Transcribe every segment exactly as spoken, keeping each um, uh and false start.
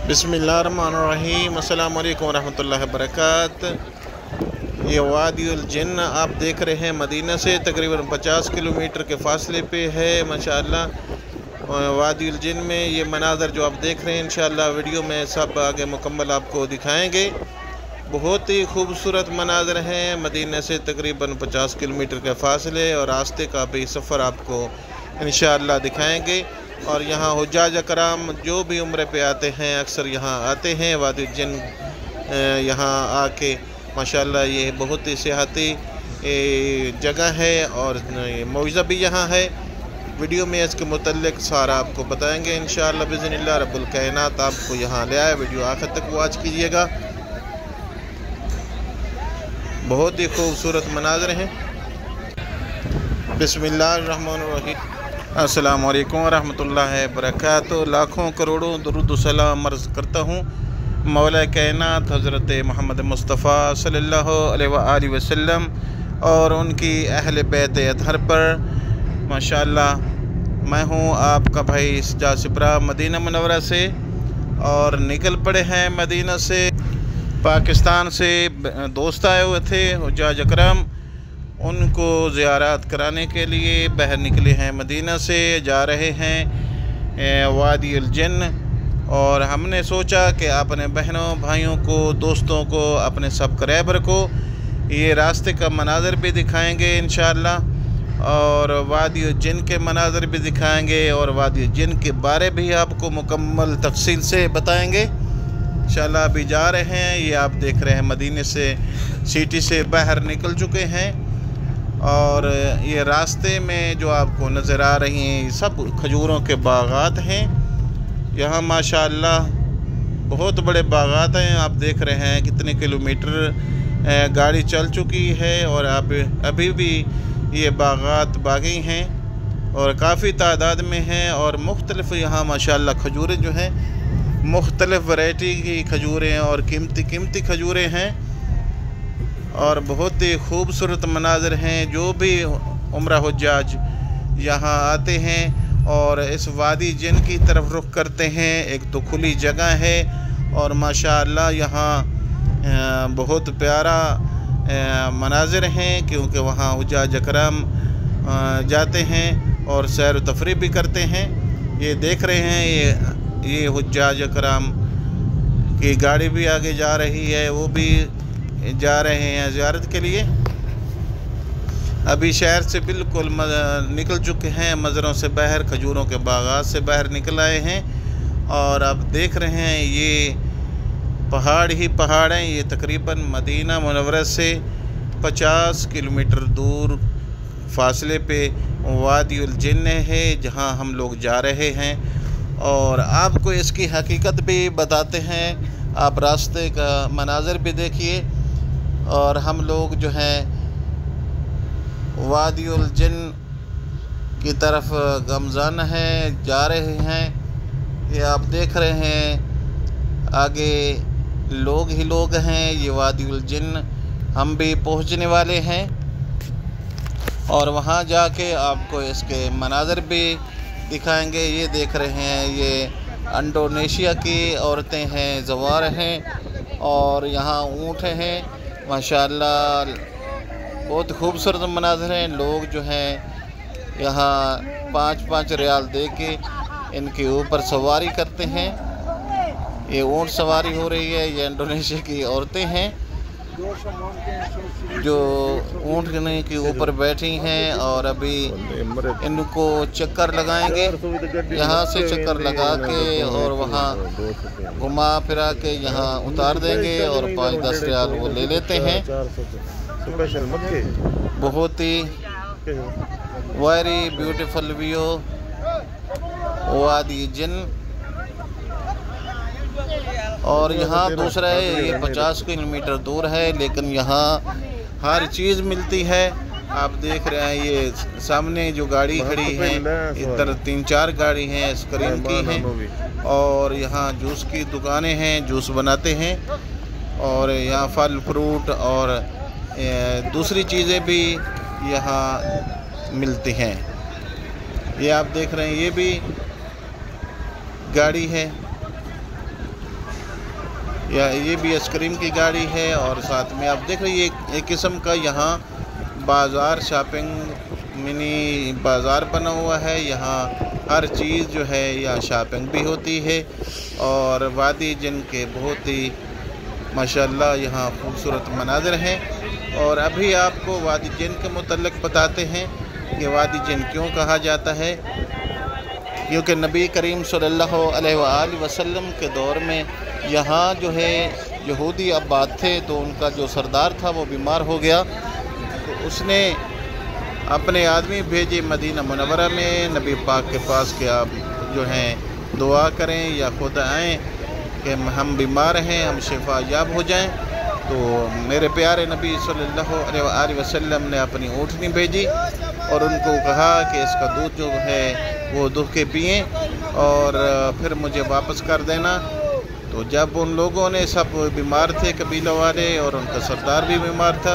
बिस्मिल्लाहिर्रहमानिर्रहीम, अस्सलाम वालेकुम वरहमतुल्लाहि वबरकातुहू। ये वादियुल जिन्न आप देख रहे हैं, मदीना से तकरीबन पचास किलोमीटर के फासले पे है। माशाअल्लाह वादियुल जिन्न में ये मनाज़र जो आप देख रहे हैं, इंशाअल्लाह वीडियो में सब आगे मुकम्मल आपको दिखाएंगे। बहुत ही खूबसूरत मनाज़र हैं। मदीना से तकरीबन पचास किलोमीटर के फासले और रास्ते का भी सफ़र आपको इंशाअल्लाह दिखाएंगे। और यहाँ हुज्जाज अकराम जो भी उम्रे पे आते हैं अक्सर यहाँ आते हैं वादियुल जिन्न। यहाँ आके माशाअल्लाह ये बहुत ही सियाहती जगह है और मौज़ा भी यहाँ है। वीडियो में इसके मुतल्लिक़ सारा आपको बताएंगे इंशाअल्लाह बिज़निल्लाह रब्बुल कायनात। आपको यहाँ ले आए, वीडियो आखिर तक वॉच कीजिएगा। बहुत ही खूबसूरत मनाज़र हैं। बिस्मिल्लाहिर्रहमानिर्रहीम, अस्सलाम वालेकुम रहमतुल्लाहि वबरकातुहू। लाखों करोड़ों दुरूद सलाम अर्ज़ करता हूँ मौला कायनात हज़रत मोहम्मद मुस्तफ़ा सल्लल्लाहु अलैहि वसल्लम और उनकी अहले बैत अतहर पर। माशाअल्लाह मैं हूँ आपका भाई सजा सिपरा मदीना मुनव्वरा से, और निकल पड़े हैं मदीना से। पाकिस्तान से दोस्त आए हुए थे हुज्जाज अकराम, उनको ज़ियारत कराने के लिए बाहर निकले हैं। मदीना से जा रहे हैं वादियुल जिन्न, और हमने सोचा कि अपने बहनों भाइयों को, दोस्तों को, अपने सब्सक्राइबर को ये रास्ते का मनाज़र भी दिखाएंगे इंशाअल्लाह, और वादियुल जिन्न के मनाज़र भी दिखाएंगे और वादियुल जिन्न के बारे भी आपको मुकम्मल तफसील से बताएंगे इंशाअल्लाह। अभी जा रहे हैं, ये आप देख रहे हैं मदीने से सिटी से बाहर निकल चुके हैं। और ये रास्ते में जो आपको नज़र आ रही हैं सब खजूरों के बागात हैं। यहाँ माशाअल्लाह बहुत बड़े बागात हैं। आप देख रहे हैं कितने किलोमीटर गाड़ी चल चुकी है और अब अभी भी ये बागात बागी हैं और काफ़ी तादाद में हैं। और मुख्तलिफ़ यहाँ माशाअल्लाह खजूरें जो हैं, मुख्तलिफ़ वैरायटी की खजूरें और कीमती कीमती खजूरें हैं और बहुत ही खूबसूरत मनाज़र हैं। जो भी उम्रा हुज्जाज यहाँ आते हैं और इस वादी जिन्न की तरफ रुख करते हैं, एक तो खुली जगह है और माशाअल्लाह यहाँ बहुत प्यारा मनाज़र हैं, क्योंकि वहाँ हुज्जाज अकराम जाते हैं और सैर व तफरीह भी करते हैं। ये देख रहे हैं, ये ये हुज्जाज अकराम की गाड़ी भी आगे जा रही है, वो भी जा रहे हैं ज़ियारत के लिए। अभी शहर से बिल्कुल निकल चुके हैं, मज़रों से बाहर, खजूरों के बागात से बाहर निकल आए हैं। और अब देख रहे हैं ये पहाड़ ही पहाड़ हैं। ये तकरीबन मदीना मुनव्वरा से पचास किलोमीटर दूर फासले पे वादियुल जिन्न है, जहां हम लोग जा रहे हैं और आपको इसकी हकीकत भी बताते हैं। आप रास्ते का मनाज़र भी देखिए। और हम लोग जो हैं वादियुल जिन्न की तरफ गमज़न हैं, जा रहे हैं। ये आप देख रहे हैं आगे लोग ही लोग हैं। ये वादियुल जिन्न हम भी पहुंचने वाले हैं और वहां जाके आपको इसके मनाज़र भी दिखाएंगे। ये देख रहे हैं, ये इंडोनेशिया की औरतें हैं, ज़वार हैं और यहाँ ऊँट हैं। माशाअल्लाह बहुत खूबसूरत मनाज़र हैं। लोग जो हैं यहाँ पाँच पाँच रियाल दे के इनके ऊपर सवारी करते हैं। ये ऊँट सवारी हो रही है। ये इंडोनेशिया की औरतें हैं जो ऊँट के ऊपर बैठी हैं और अभी इनको चक्कर लगाएंगे। यहाँ से चक्कर लगा के और वहाँ घुमा फिरा के यहाँ उतार देंगे और पाँच दस रियाल वो ले लेते हैं। बहुत ही वेरी ब्यूटीफुल व्यू वादियुल जिन्न। और यहाँ दूसरा है, ये पचास किलोमीटर दूर है, लेकिन यहाँ हर चीज़ मिलती है। आप देख रहे हैं ये सामने जो गाड़ी खड़ी है, इधर तीन चार गाड़ी हैं आइसक्रीम की हैं और यहाँ जूस की दुकानें हैं, जूस बनाते हैं। और यहाँ फल फ्रूट और दूसरी चीज़ें भी यहाँ मिलती हैं। ये आप देख रहे हैं, ये भी गाड़ी है या ये भी आइसक्रीम की गाड़ी है। और साथ में आप देख रहे हैं ये एक किस्म का यहाँ बाज़ार शॉपिंग मिनी बाज़ार बना हुआ है। यहाँ हर चीज़ जो है यहाँ शॉपिंग भी होती है। और वादी जिन के बहुत ही माशाल्लाह यहाँ खूबसूरत मनाज़र हैं। और अभी आपको वादी जिन के मुतल्लिक़ बताते हैं कि वादी जिन क्यों कहा जाता है, क्योंकि नबी करीम सल्लल्लाहु अलैहि वसल्लम के दौर में यहाँ जो है यहूदी अब्बाद थे, तो उनका जो सरदार था वो बीमार हो गया। तो उसने अपने आदमी भेजे मदीना मुनव्वरा में नबी पाक के पास कि आप जो हैं दुआ करें या खुद आएँ कि हम बीमार हैं, हम शिफा याब हो जाएं। तो मेरे प्यारे नबी सल्लल्लाहु अलैहि वसल्लम ने अपनी ऊँटनी भेजी और उनको कहा कि इसका दूध जो है वो दूध के पिएँ और फिर मुझे वापस कर देना। तो जब उन लोगों ने, सब बीमार थे कबीला वाले और उनका सरदार भी बीमार था,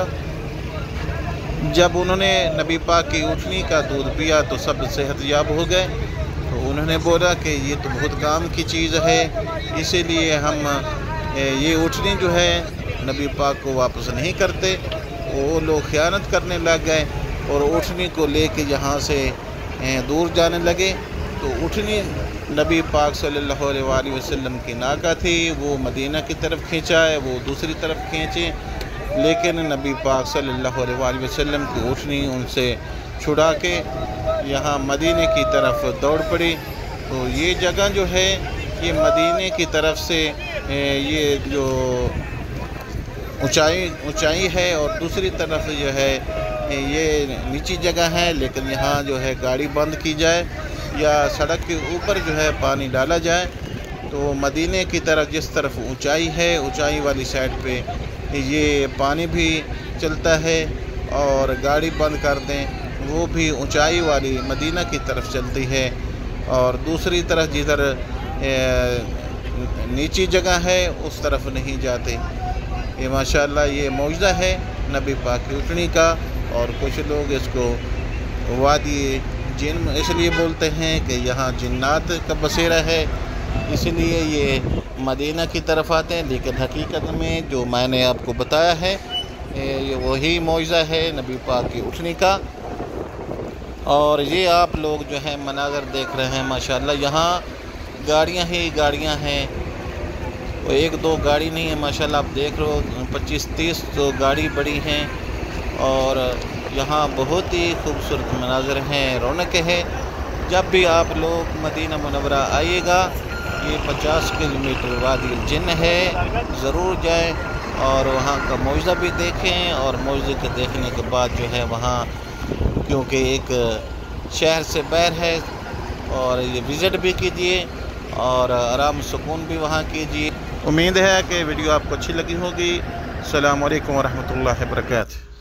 जब उन्होंने नबी पाक की ऊँटनी का दूध पिया तो सब सेहतयाब हो गए। तो उन्होंने बोला कि ये तो बहुत काम की चीज़ है, इसीलिए हम ये ऊँटनी जो है नबी पाक को वापस नहीं करते। वो लोग ख़यानत करने लग गए और ऊँटनी को लेके यहाँ से दूर जाने लगे। तो ऊँटनी नबी पाक सल्लल्लाहु अलैहि वसल्लम की नाका थी, वो मदीना की तरफ खींचा है, वो दूसरी तरफ खींचे, लेकिन नबी पाक सल्लल्लाहु अलैहि वसल्लम की ऊँटनी उनसे छुड़ा के यहाँ मदीने की तरफ दौड़ पड़ी। तो ये जगह जो है ये मदीने की तरफ से ये जो ऊंचाई ऊंचाई है और दूसरी तरफ जो है ये नीची जगह है। लेकिन यहाँ जो है गाड़ी बंद की जाए या सड़क के ऊपर जो है पानी डाला जाए तो मदीने की तरफ जिस तरफ ऊंचाई है, ऊंचाई वाली साइड पे ये पानी भी चलता है और गाड़ी बंद कर दें वो भी ऊंचाई वाली मदीना की तरफ चलती है। और दूसरी तरफ जिधर नीची जगह है उस तरफ नहीं जाते। ये माशाल्लाह ये मौजज़ा है नबी पाक की ऊँटनी का। और कुछ लोग इसको वादी जिन इसलिए बोलते हैं कि यहाँ जिन्नात का बसेरा है, इसलिए ये मदीना की तरफ आते हैं। लेकिन हकीकत में जो मैंने आपको बताया है ये वही मौजज़ा है नबी पाक की ऊँटनी का। और ये आप लोग जो है मनाज़र देख रहे हैं माशाल्लाह, यहाँ गाड़ियाँ ही गाड़ियाँ हैं, वो एक दो गाड़ी नहीं है माशाल्लाह। आप देख रहे हो पच्चीस तीस तो गाड़ी बड़ी हैं और यहाँ बहुत ही खूबसूरत मनाज़र हैं, रौनक है। जब भी आप लोग मदीना मुनव्वरा आइएगा, ये पचास किलोमीटर वादी जिन है, ज़रूर जाएं और वहाँ का मौजज़ा भी देखें। और मौजज़े के देखने के बाद जो है वहाँ, क्योंकि एक शहर से बाहर है, और ये विज़िट भी कीजिए और आराम सुकून भी वहाँ कीजिए। उम्मीद है कि वीडियो आपको अच्छी लगी होगी। अस्सलामु अलैकुम व रहमतुल्लाहि व बरकातहू।